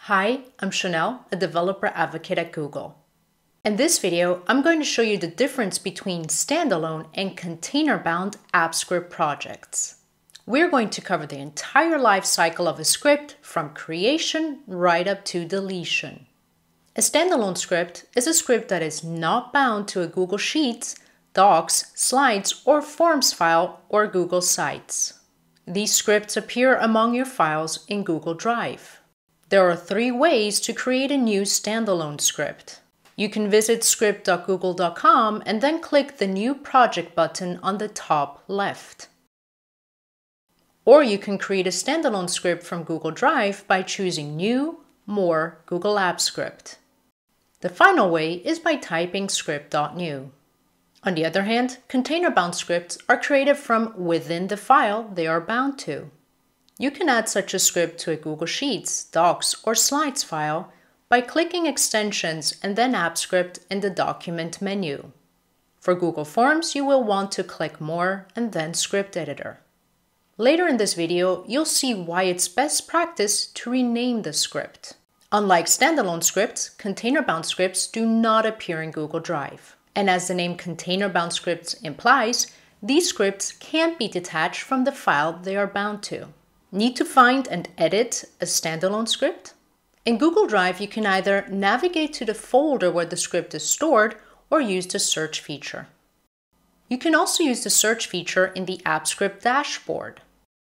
Hi, I'm Chanel, a developer advocate at Google. In this video, I'm going to show you the difference between standalone and container-bound app script projects. We're going to cover the entire life cycle of a script from creation right up to deletion. A standalone script is a script that is not bound to a Google Sheets, Docs, Slides, or Forms file or Google Sites. These scripts appear among your files in Google Drive. There are 3 ways to create a new standalone script. You can visit script.google.com and then click the New Project button on the top left. Or you can create a standalone script from Google Drive by choosing New, More, Google Apps Script. The final way is by typing script.new. On the other hand, container-bound scripts are created from within the file they are bound to. You can add such a script to a Google Sheets, Docs, or Slides file by clicking Extensions and then App Script in the Document menu. For Google Forms, you will want to click More and then Script Editor. Later in this video, you'll see why it's best practice to rename the script. Unlike standalone scripts, container-bound scripts do not appear in Google Drive. And as the name container-bound scripts implies, these scripts can't be detached from the file they are bound to. Need to find and edit a standalone script? In Google Drive, you can either navigate to the folder where the script is stored or use the search feature. You can also use the search feature in the App Script dashboard.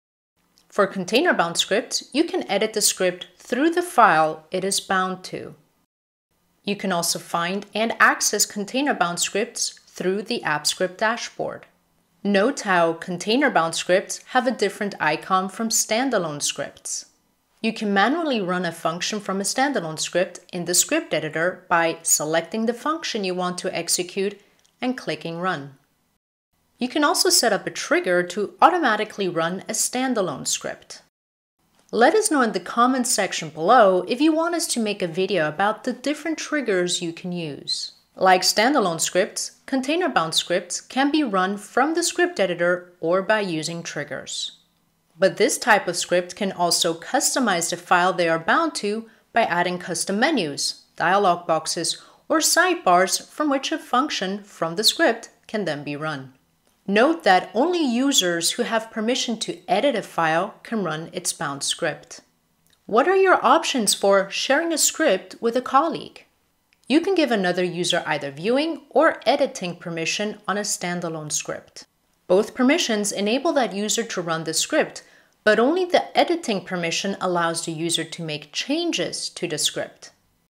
For container-bound scripts, you can edit the script through the file it is bound to. You can also find and access container-bound scripts through the App Script dashboard. Note how container-bound scripts have a different icon from standalone scripts. You can manually run a function from a standalone script in the script editor by selecting the function you want to execute and clicking Run. You can also set up a trigger to automatically run a standalone script. Let us know in the comments section below if you want us to make a video about the different triggers you can use. Like standalone scripts, container-bound scripts can be run from the script editor or by using triggers. But this type of script can also customize the file they are bound to by adding custom menus, dialog boxes, or sidebars from which a function from the script can then be run. Note that only users who have permission to edit a file can run its bound script. What are your options for sharing a script with a colleague? You can give another user either viewing or editing permission on a standalone script. Both permissions enable that user to run the script, but only the editing permission allows the user to make changes to the script.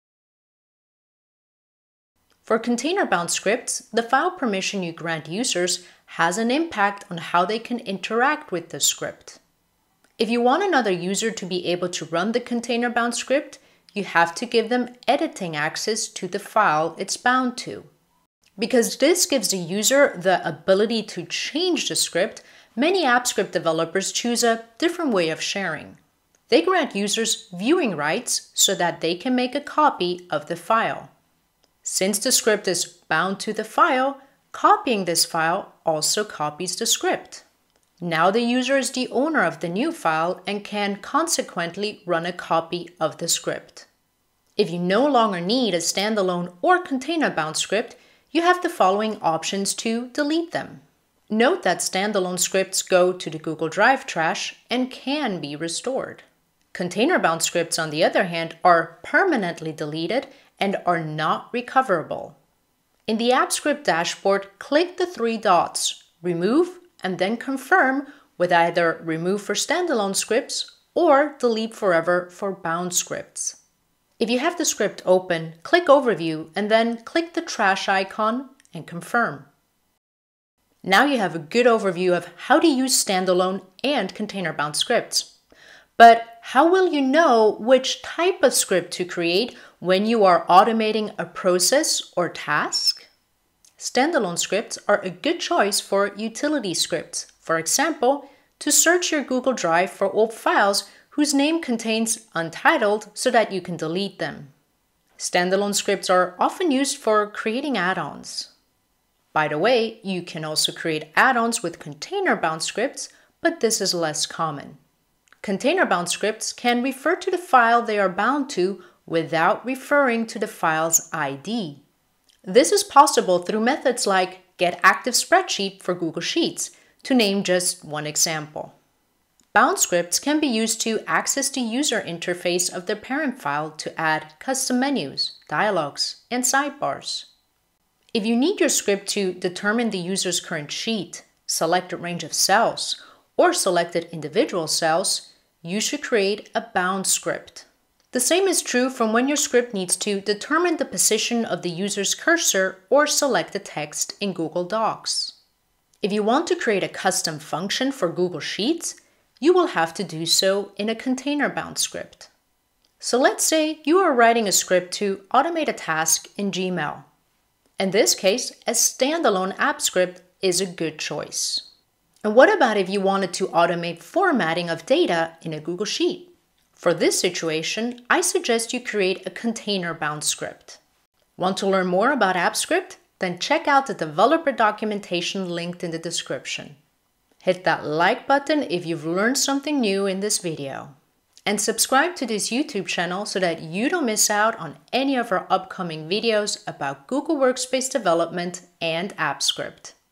For container-bound scripts, the file permission you grant users has an impact on how they can interact with the script. If you want another user to be able to run the container-bound script, you have to give them editing access to the file it's bound to. Because this gives the user the ability to change the script, many app script developers choose a different way of sharing. They grant users viewing rights so that they can make a copy of the file. Since the script is bound to the file, copying this file also copies the script. Now the user is the owner of the new file and can consequently run a copy of the script. If you no longer need a standalone or container-bound script, you have the following options to delete them. Note that standalone scripts go to the Google Drive trash and can be restored. Container-bound scripts, on the other hand, are permanently deleted and are not recoverable. In the App Script dashboard, click the 3 dots, Remove, and then Confirm with either Remove for standalone scripts or Delete Forever for bound scripts. If you have the script open, click Overview and then click the trash icon and confirm. Now you have a good overview of how to use standalone and container-bound scripts. But how will you know which type of script to create when you are automating a process or task? Standalone scripts are a good choice for utility scripts. For example, to search your Google Drive for old files whose name contains untitled so that you can delete them. Standalone scripts are often used for creating add-ons. By the way, you can also create add-ons with container-bound scripts, but this is less common. Container-bound scripts can refer to the file they are bound to without referring to the file's ID. This is possible through methods like getActiveSpreadsheet for Google Sheets, to name just one example. Bound scripts can be used to access the user interface of the parent file to add custom menus, dialogues, and sidebars. If you need your script to determine the user's current sheet, select a range of cells, or selected individual cells, you should create a bound script. The same is true from when your script needs to determine the position of the user's cursor or select the text in Google Docs. If you want to create a custom function for Google Sheets, you will have to do so in a container-bound script. So let's say you are writing a script to automate a task in Gmail. In this case, a standalone app script is a good choice. And what about if you wanted to automate formatting of data in a Google Sheet? For this situation, I suggest you create a container-bound script. Want to learn more about AppScript? Then check out the developer documentation linked in the description. Hit that like button if you've learned something new in this video. And subscribe to this YouTube channel so that you don't miss out on any of our upcoming videos about Google Workspace development and AppScript.